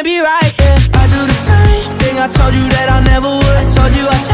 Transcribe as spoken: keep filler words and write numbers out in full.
can't be right, yeah. I do the same thing I told you that I never would. I told you I